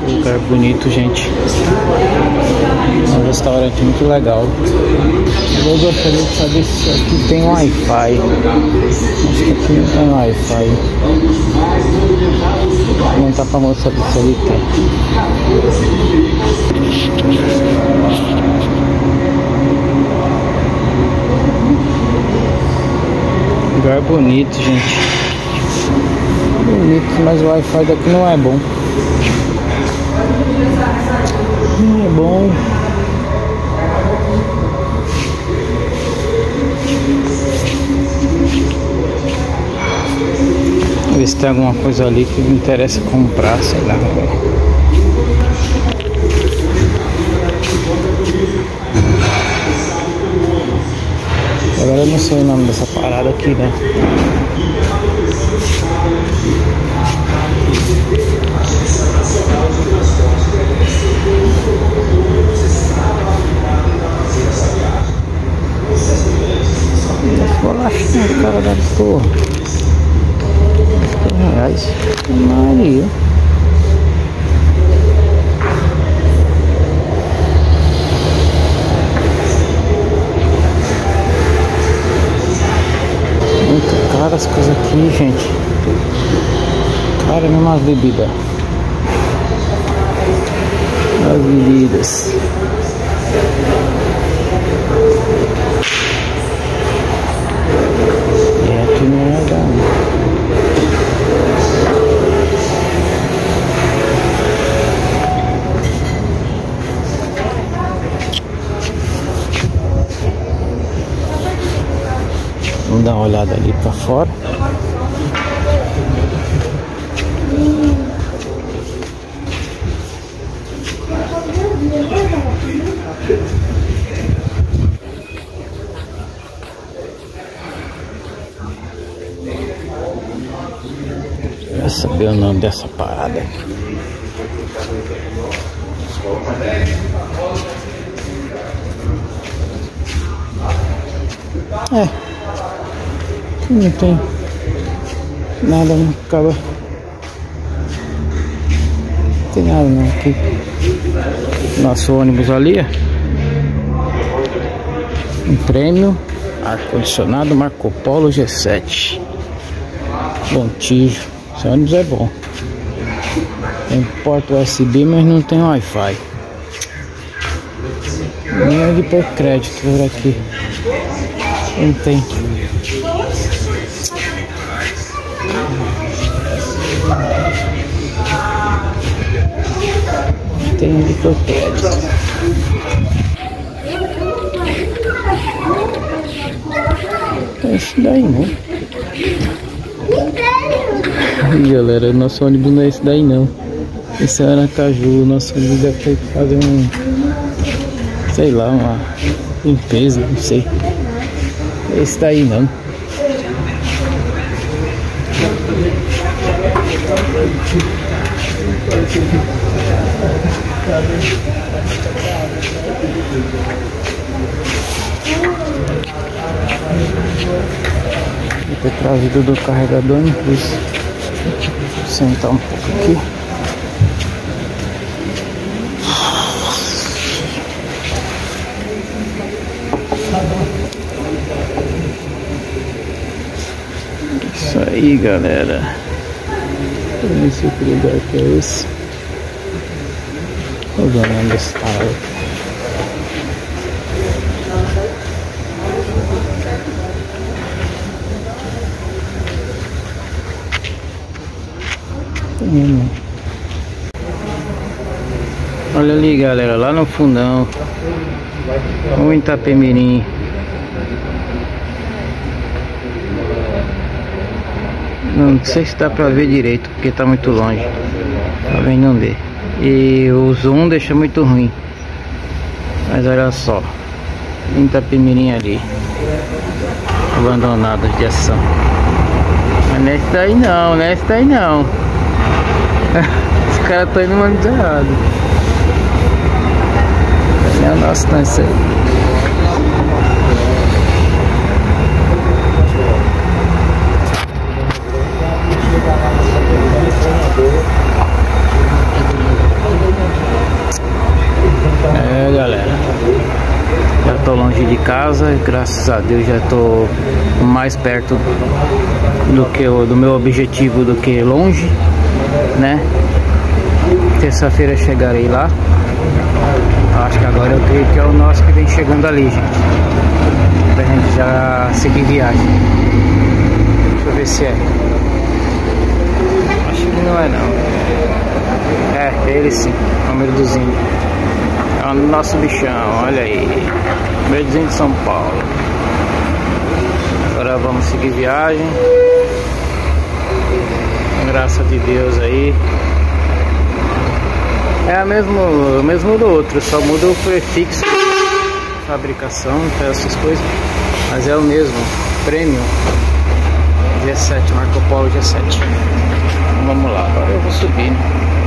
Lugar bonito, gente. Um restaurante muito legal. Eu gostaria de saber se aqui tem Wi-Fi. Acho que aqui não tem Wi-Fi. Vou aumentar pra mostrar se ele tem. Lugar bonito, gente. Bonito, mas o Wi-Fi daqui não é bom. Não é bom. Vou ver se tem alguma coisa ali que me interessa comprar, sei lá. Agora eu não sei o nome dessa parada aqui, né? Bolachinha, cara da porra. R$10. Maria. Muito caro as coisas aqui, gente. Cara, mesmo as bebidas. As bebidas. Aqui não é legal. Vamos dar uma olhada ali pra fora. Quero saber o nome dessa parada aqui. Não tem nada, não acaba. Não tem nada não aqui. Nosso ônibus ali, ó. Um prêmio ar-condicionado Marco Polo G7 Montijo. Esse ônibus é bom. Tem porta USB, mas não tem Wi-Fi. Nem é de por crédito por aqui. Não tem. Tem de por crédito. Esse daí não. Aí, galera, o nosso ônibus não é esse daí não. Esse é Aracaju. O nosso ônibus deve fazer sei lá, uma limpeza, não sei. Esse daí não. Vou ter trazido do carregador, inclusive. Vou sentar um pouco aqui. Isso aí, galera. Eu nem sei que lugar que é esse. Vou ver o nome desse cara. Olha ali, galera, lá no fundão, o Itapemirim. Não sei se dá pra ver direito, porque tá muito longe. Tá vendo, não dê. E o zoom deixa muito ruim. Mas olha só, Itapemirim ali, abandonado de ação. Mas não é esse daí não, não é esse daí não. Os caras estão indo mais errado. Não é nosso, não é isso aí. longe de casa. Graças a Deus já tô mais perto do meu objetivo do que longe, né? Terça-feira chegarei lá. Acho que agora eu creio que é o nosso que vem chegando ali, gente, pra gente já seguir viagem. Deixa eu ver se é. Acho que não é não. É ele sim, número 200. É o nosso bichão, olha aí. Número de São Paulo. Agora vamos seguir viagem. Graças de Deus aí. É o mesmo do outro, só muda o prefixo, fabricação, essas coisas, mas é o mesmo, Premium G7, Marco Polo G7. Então, vamos lá, agora eu vou subir, né?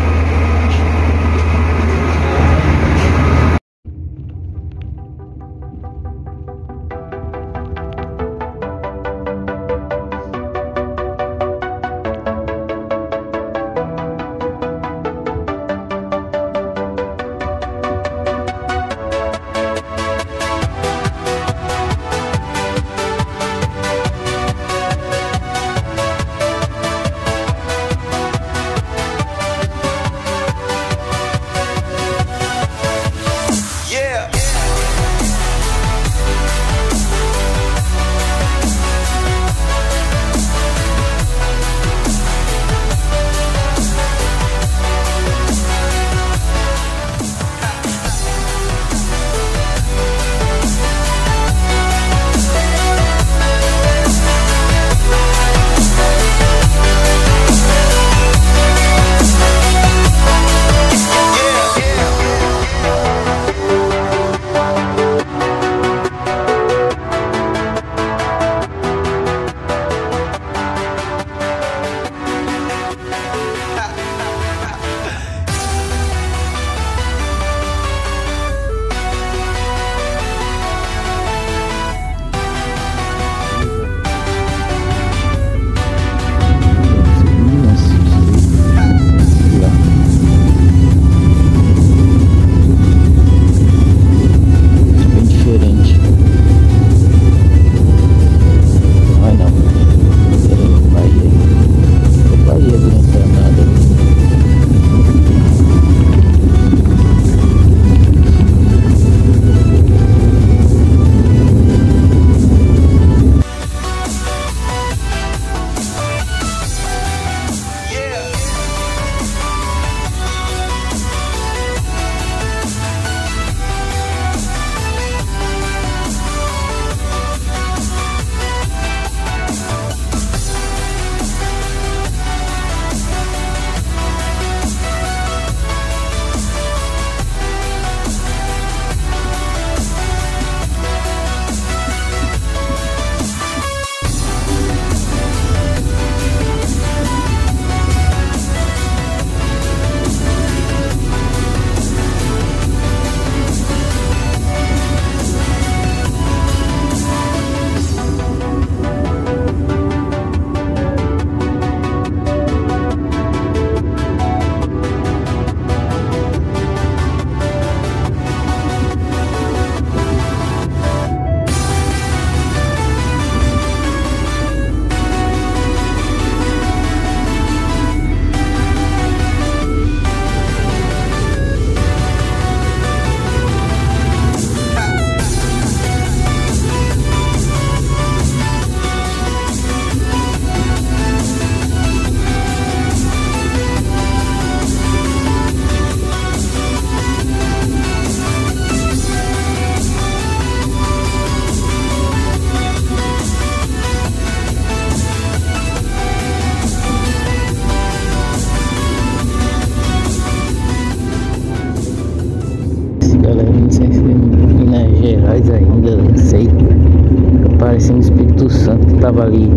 parecendo Espírito Santo, que estava ali,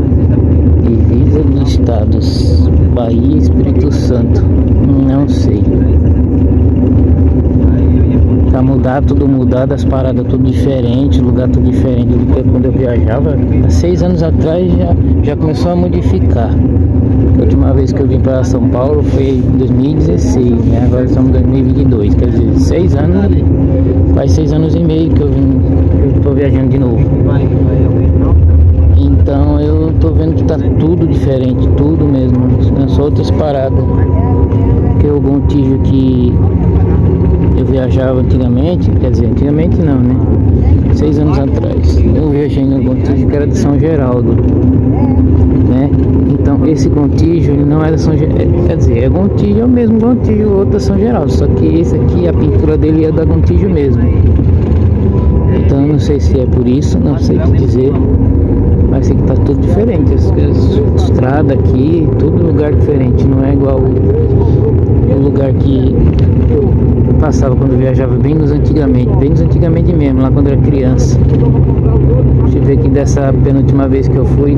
divisa dos estados Bahia e Espírito Santo, não sei. Tá mudado, tudo mudado, as paradas tudo diferente, lugar tudo diferente do que quando eu viajava. Há 6 anos atrás já começou a modificar. A última vez que eu vim para São Paulo foi em 2016, né? Agora estamos em 2022, quer dizer, 6 anos Faz 6 anos e meio que eu tô viajando de novo. Então eu tô vendo que tá tudo diferente, tudo mesmo. São outras paradas. Porque o Gontijo que eu viajava antigamente, quer dizer, antigamente não, né? 6 anos atrás, eu viajei no Gontijo que era de São Geraldo, né? Então esse Gontijo ele não é da São Geraldo, quer dizer, é Gontijo, é o mesmo Gontijo, o outro da São Geraldo, só que esse aqui, a pintura dele é da Gontijo mesmo. Então eu não sei se é por isso, não sei o que dizer, mas sei que tá tudo diferente, as estrada aqui, tudo lugar diferente, não é igual o lugar que eu passava quando eu viajava bem nos antigamente mesmo, lá quando eu era criança. Deixa eu ver aqui dessa penúltima vez que eu fui, em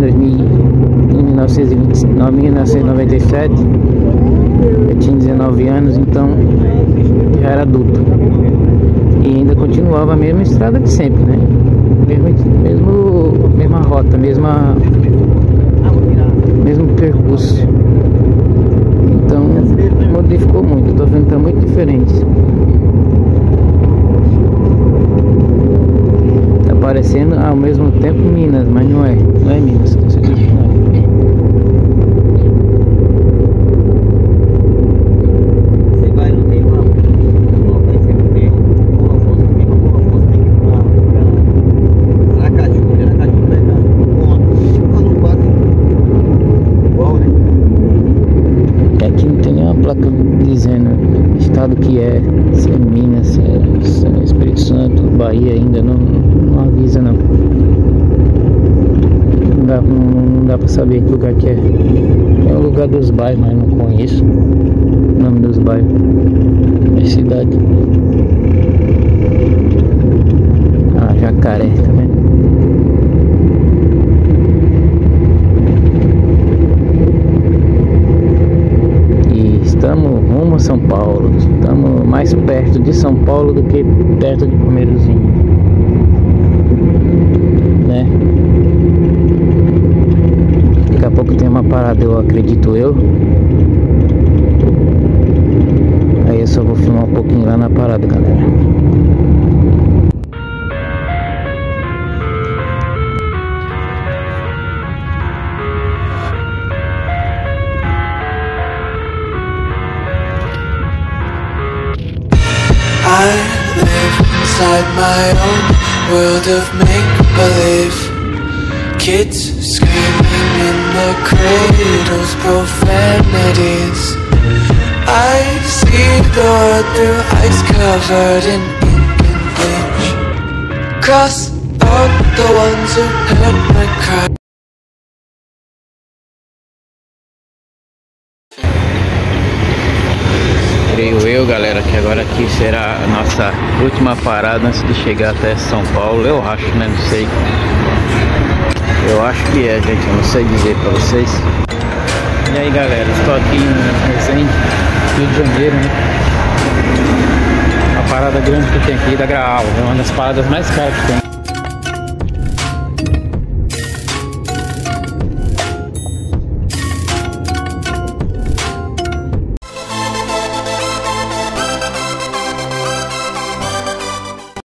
1997, eu tinha 19 anos, então já era adulto. E ainda continuava a mesma estrada de sempre, né? Mesma rota, mesmo percurso. Então modificou muito, tô vendo que tá muito diferente. Tá parecendo ao mesmo tempo Minas, mas não é Minas, tenho certeza que não é. Dizendo o estado que é, se é Minas, se é Espírito Santo, Bahia, ainda não avisa não. Não dá pra saber que lugar que é. É o lugar dos bairros, mas não conheço o nome dos bairros. É cidade. Ah, Jacaré, tá vendo? Estamos rumo a São Paulo, estamos mais perto de São Paulo do que perto de Pomeirozinho, né? Daqui a pouco tem uma parada, eu acredito eu. Aí eu só vou filmar um pouquinho lá na parada, galera. I live inside my own world of make-believe. Kids screaming in the cradles, profanities. I see the world through ice covered in ink and bleach. Cross out the ones who heard my cry. Creio eu, galera, que agora aqui será a nossa última parada antes de chegar até São Paulo. Eu acho, né? Não sei. Eu acho que é, gente. Eu não sei dizer pra vocês. E aí, galera, estou aqui em Resende, Rio de Janeiro, né? Uma parada grande que tem aqui da Graal. É uma das paradas mais caras que tem.